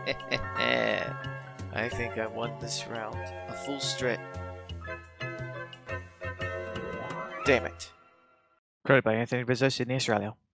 I think I won this round. A full strip. Damn it. Created by Anthony Rizz in Australia.